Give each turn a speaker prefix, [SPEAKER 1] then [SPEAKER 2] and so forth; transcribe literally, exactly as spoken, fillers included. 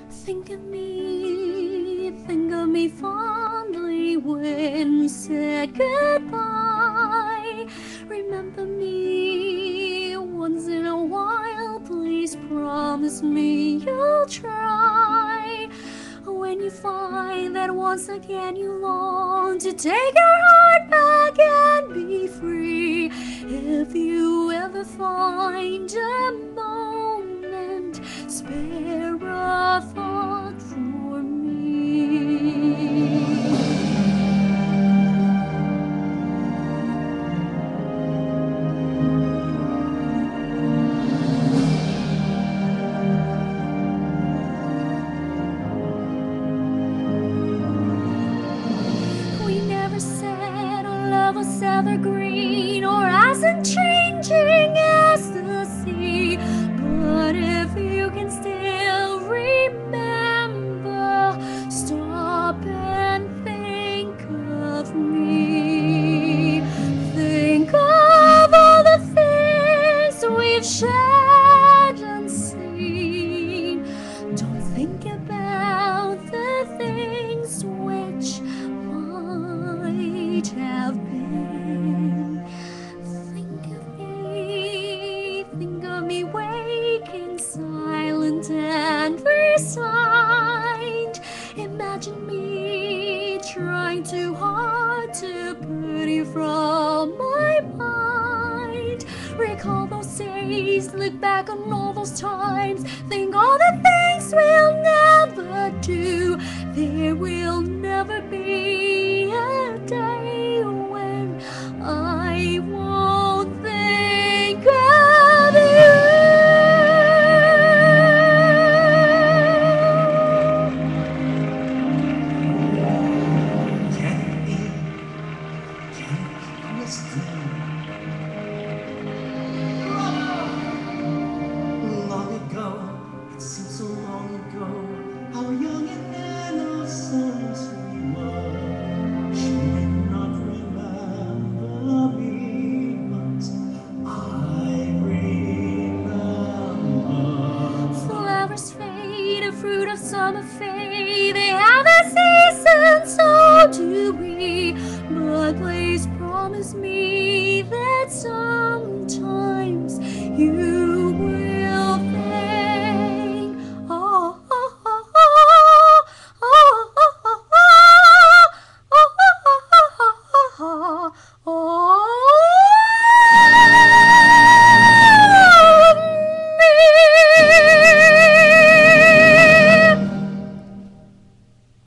[SPEAKER 1] Think of me, think of me fondly when we said goodbye. Remember me once in a while, please promise me you'll try. When you find that once again you long to take your heart back and be free, if you ever find a moment, spare a thought for me. We never said our love was evergreen or as unchanging as the sea. But if you can still remember, stop and think of me. Think of all the things we've shared and seen. Don't think about the things which might have been. Think of me, think of me waking silent and resigned. Imagine me trying too hard to put you from my mind. Recall those days, look back on all those times, think all the things we'll never do. There will never be